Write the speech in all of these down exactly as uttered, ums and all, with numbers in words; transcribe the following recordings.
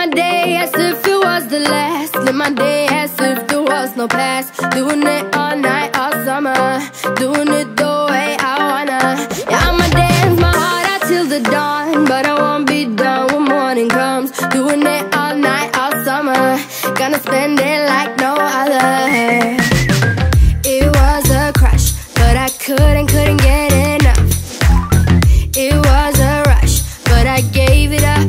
my day as if it was the last. Live my day as if there was no past. Doing it all night, all summer. Doing it the way I wanna. Yeah, I'ma dance my heart out till the dawn, but I won't be done when morning comes. Doing it all night, all summer. Gonna spend it like no other. It was a crush, but I couldn't, couldn't get enough. It was a rush, but I gave it up.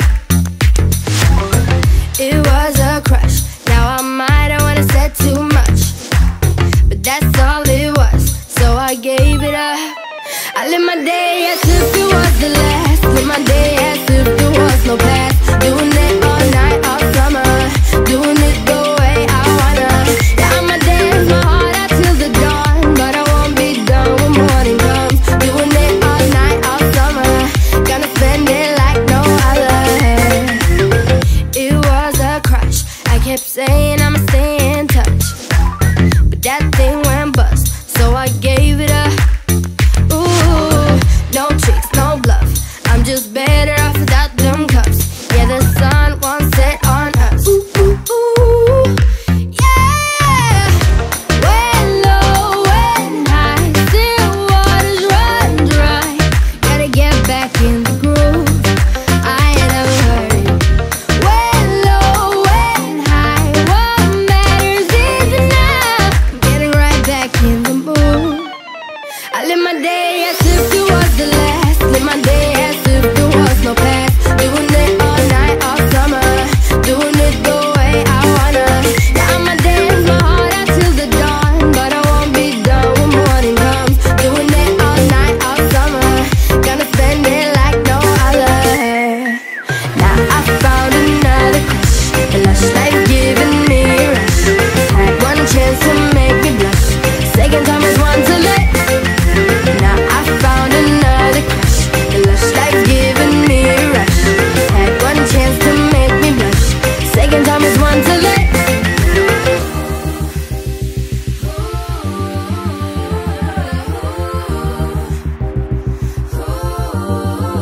It was a crush, now I might have wanna said too much, but that's all it was, so I gave it up. I live my day as if it was the last. Live my day as if there was no past. Doing it all night, all summer. Doing it the way I wanna. Yeah, I'ma dance my heart out till the dawn, but I won't be done when morning comes. Doing it all night, all summer. Gonna spend it like no other. It was a crush, I kept saying I'ma stay in touch, but that thing went bust, so I gave it up. Ooh, no tricks, no bluff, I'm just better off without them cups. Yeah, the sun won't set on us. Ooh, ooh, ooh, yeah. When low, when high, still waters run dry. Gotta get back in the groove, I ain't never heard it. When low, when high, what matters is now. I'm getting right back in the mood. I live my day as if it was the last. Live my day as if there was no past. Doing it all night, all summer. Doing it the way I wanna. Yeah, I'ma dance my heart out till the dawn, but I won't be done when morning comes. Doing it all night, all summer. Gonna spend it like no other. Now I found another crush, a lush life giving me a rush. Had one chance to make me blush, second time is one to let. Now I found another crush, a lush life giving me a rush. Had one chance to make me blush, second time is one to let.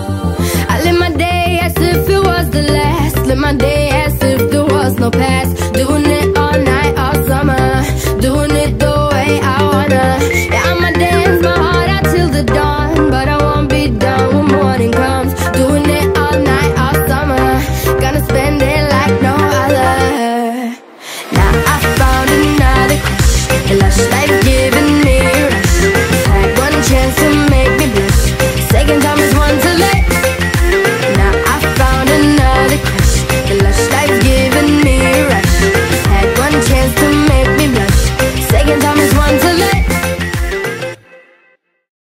I live my day as if it was the last. Live my day as if there was no past.